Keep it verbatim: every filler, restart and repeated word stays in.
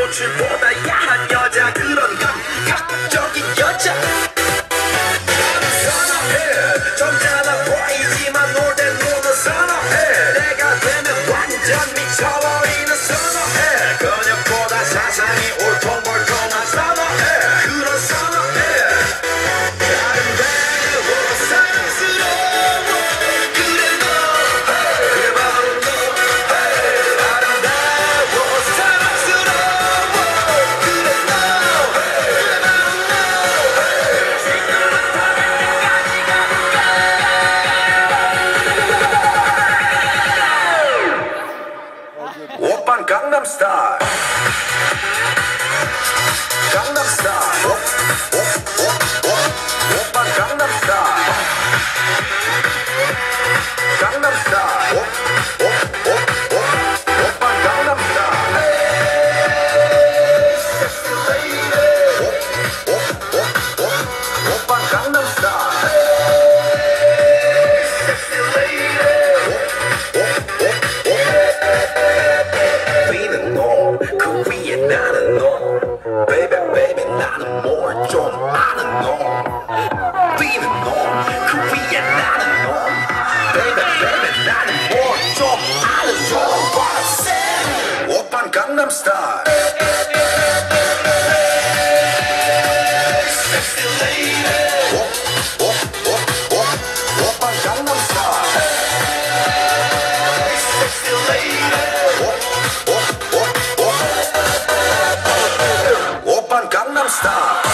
꽃을보다 야한 여자 그런 감각적인 여자 선어해 점잖아 보이지만 놀 땐 노는 선어해 내가 되면 완전 미쳐버리는 선어해 그녀보다 사상이 울퉁불퉁한 선어해 그런 선어해 아름다워 사랑스러워 그래 너 그래 바로 너 아름다워 사랑스러워 그래 너 그래 바로 너 오빤 강남스타일 강남스타일 오빤 강남스타일 강남스타일 오빤 강남스타일 섹시 레이디 오빤 강남스타일 섹시 레이디 위는 너, 그 위에 나는 너 Baby baby 나는 뭘 좀 아는 너 위는 너, 그 위에 나는 너 Baby baby 나는 뭘 좀 아는 너 What I say 오빤 강남스타일 Sexy lady 오, 오, 오, 오, 오빤 강남스타일 Sexy lady 오, 오, 오, 오, 오빤 강남스타일